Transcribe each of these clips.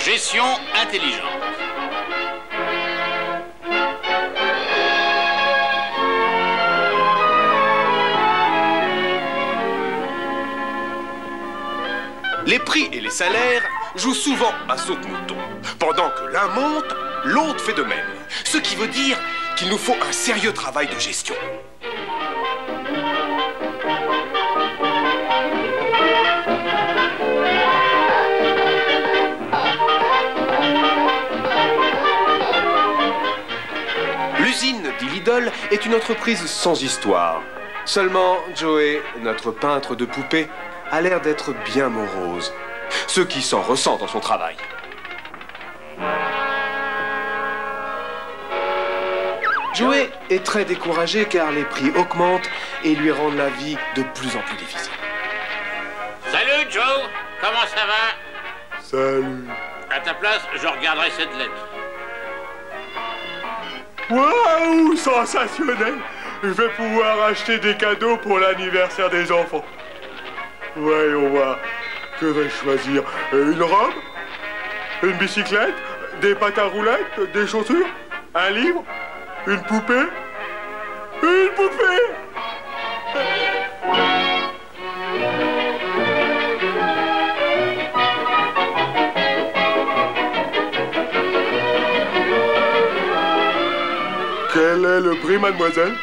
Gestion intelligente. Les prix et les salaires jouent souvent à saute-mouton. Pendant que l'un monte, l'autre fait de même. Ce qui veut dire qu'il nous faut un sérieux travail de gestion. L'usine dit Lidl est une entreprise sans histoire. Seulement, Joey, notre peintre de poupées, a l'air d'être bien morose. Ce qui s'en ressent dans son travail. Joey est très découragé car les prix augmentent et lui rendent la vie de plus en plus difficile. Salut Joe, comment ça va? Salut. À ta place, je regarderai cette lettre. Waouh, sensationnel. Je vais pouvoir acheter des cadeaux pour l'anniversaire des enfants. Voyons voir. Que vais-je choisir? Une robe? Une bicyclette? Des pâtes à roulettes? Des chaussures? Un livre? Une poupée? Une poupée! Quel est le prix, mademoiselle?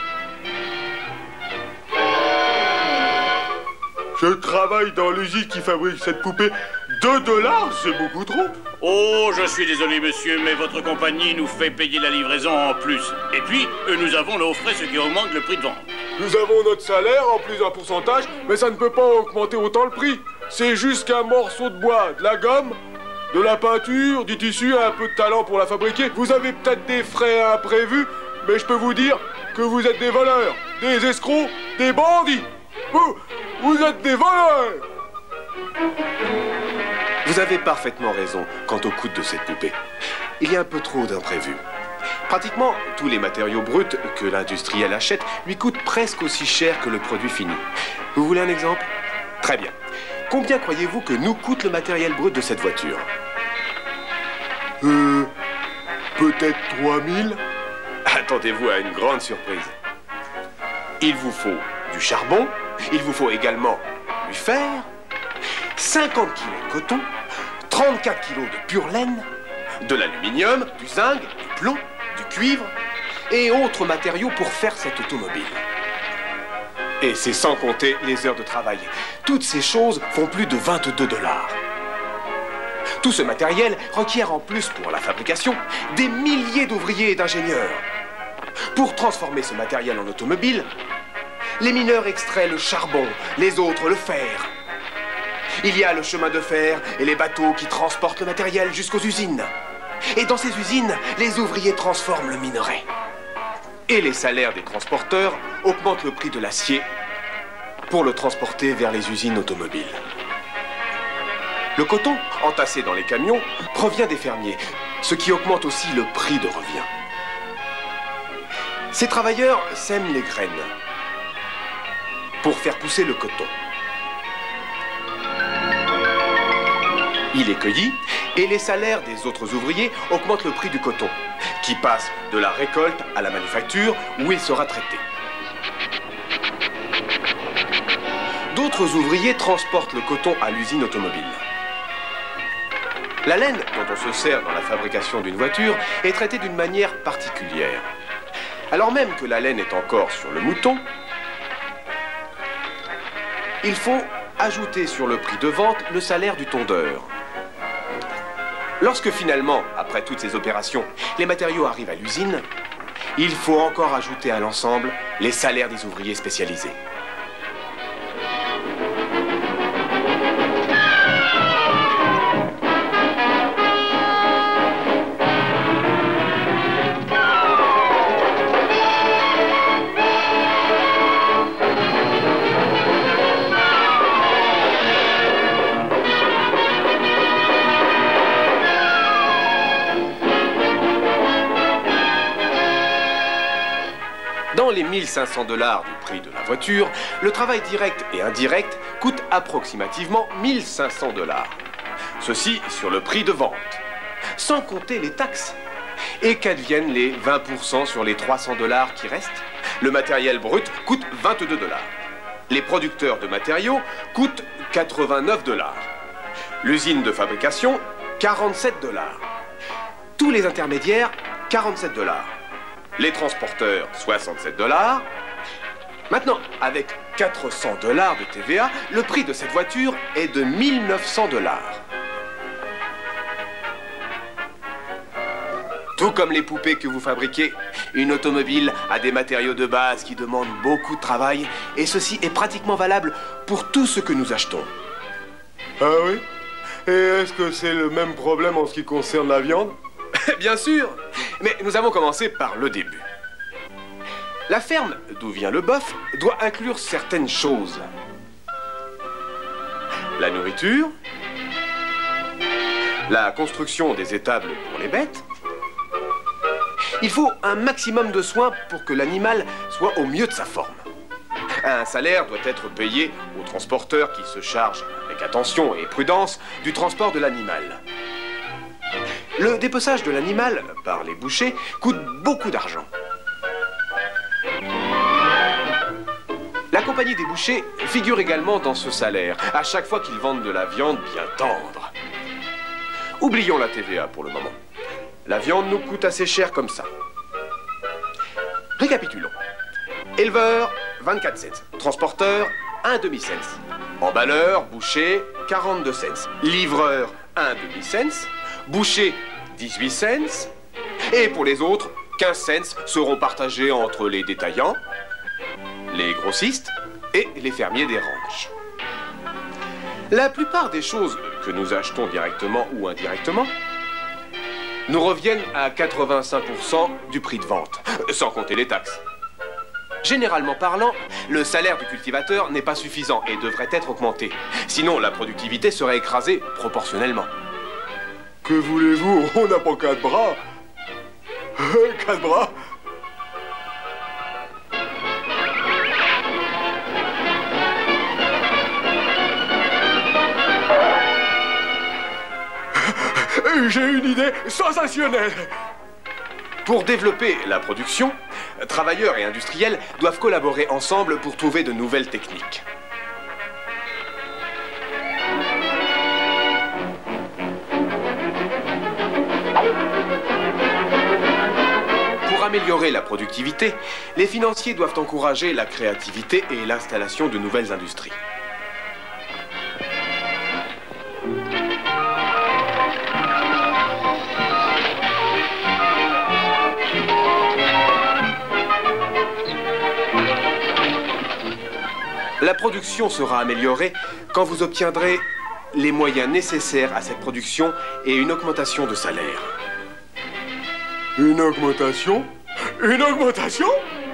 Je travaille dans l'usine qui fabrique cette poupée. 2 $, c'est beaucoup trop. Oh, je suis désolé, monsieur, mais votre compagnie nous fait payer la livraison en plus. Et puis, nous avons nos frais, ce qui augmente le prix de vente. Nous avons notre salaire en plus d'un pourcentage, mais ça ne peut pas augmenter autant le prix. C'est juste qu'un morceau de bois, de la gomme, de la peinture, du tissu, un peu de talent pour la fabriquer. Vous avez peut-être des frais imprévus, mais je peux vous dire que vous êtes des voleurs, des escrocs, des bandits. Vous êtes des voleurs! Vous avez parfaitement raison quant au coût de cette poupée. Il y a un peu trop d'imprévus. Pratiquement tous les matériaux bruts que l'industriel achète lui coûtent presque aussi cher que le produit fini. Vous voulez un exemple? Très bien. Combien croyez-vous que nous coûte le matériel brut de cette voiture? Peut-être 3000? Attendez-vous à une grande surprise. Il vous faut du charbon, il vous faut également du fer, 50 kilos de coton, 34 kilos de pure laine, de l'aluminium, du zinc, du plomb, du cuivre et autres matériaux pour faire cette automobile. Et c'est sans compter les heures de travail. Toutes ces choses font plus de 22 $. Tout ce matériel requiert en plus pour la fabrication des milliers d'ouvriers et d'ingénieurs. Pour transformer ce matériel en automobile, les mineurs extraient le charbon, les autres le fer. Il y a le chemin de fer et les bateaux qui transportent le matériel jusqu'aux usines. Et dans ces usines, les ouvriers transforment le minerai. Et les salaires des transporteurs augmentent le prix de l'acier pour le transporter vers les usines automobiles. Le coton, entassé dans les camions, provient des fermiers, ce qui augmente aussi le prix de revient. Ces travailleurs sèment les graines pour faire pousser le coton. Il est cueilli et les salaires des autres ouvriers augmentent le prix du coton, qui passe de la récolte à la manufacture où il sera traité. D'autres ouvriers transportent le coton à l'usine automobile. La laine dont on se sert dans la fabrication d'une voiture est traitée d'une manière particulière. Alors même que la laine est encore sur le mouton, il faut ajouter sur le prix de vente le salaire du tondeur. Lorsque finalement, après toutes ces opérations, les matériaux arrivent à l'usine, il faut encore ajouter à l'ensemble les salaires des ouvriers spécialisés. Dans les 1500 $ du prix de la voiture, le travail direct et indirect coûte approximativement 1500 $. Ceci sur le prix de vente. sans compter les taxes. Et qu'adviennent les 20% sur les 300 $ qui restent? Le matériel brut coûte 22 $. Les producteurs de matériaux coûtent 89 $. L'usine de fabrication, 47 $. Tous les intermédiaires, 47 $. Les transporteurs, 67 $. Maintenant, avec 400 $ de TVA, le prix de cette voiture est de 1900 $. Tout comme les poupées que vous fabriquez, une automobile a des matériaux de base qui demandent beaucoup de travail, et ceci est pratiquement valable pour tout ce que nous achetons. Ah oui? Et est-ce que c'est le même problème en ce qui concerne la viande? Bien sûr, mais nous avons commencé par le début. La ferme d'où vient le bœuf doit inclure certaines choses. La nourriture, la construction des étables pour les bêtes. Il faut un maximum de soins pour que l'animal soit au mieux de sa forme. Un salaire doit être payé au transporteur qui se charge, avec attention et prudence, du transport de l'animal. Le dépeçage de l'animal par les bouchers coûte beaucoup d'argent. La compagnie des bouchers figure également dans ce salaire, à chaque fois qu'ils vendent de la viande bien tendre. Oublions la TVA pour le moment. La viande nous coûte assez cher comme ça. Récapitulons. Éleveur, 24 cents. Transporteur, 1 demi-cents. Emballeur, boucher, 42 cents. Livreur, 1 demi-cents. Boucher, 18 cents. Et pour les autres, 15 cents seront partagés entre les détaillants, les grossistes et les fermiers des ranchs. La plupart des choses que nous achetons directement ou indirectement nous reviennent à 85% du prix de vente, sans compter les taxes. Généralement parlant, le salaire du cultivateur n'est pas suffisant et devrait être augmenté. Sinon, la productivité serait écrasée proportionnellement. Que voulez-vous? On n'a pas 4 bras. 4 bras? J'ai une idée sensationnelle. Pour développer la production, travailleurs et industriels doivent collaborer ensemble pour trouver de nouvelles techniques. Pour améliorer la productivité, les financiers doivent encourager la créativité et l'installation de nouvelles industries. La production sera améliorée quand vous obtiendrez les moyens nécessaires à cette production et une augmentation de salaire. Une augmentation? Une augmentation?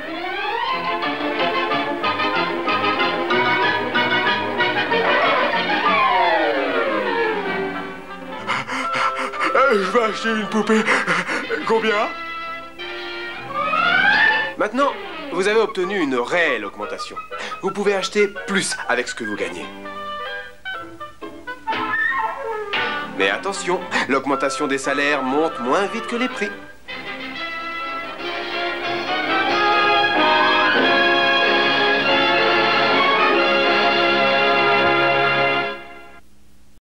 Je vais acheter une poupée. Combien? Maintenant, vous avez obtenu une réelle augmentation. Vous pouvez acheter plus avec ce que vous gagnez. Mais attention, l'augmentation des salaires monte moins vite que les prix.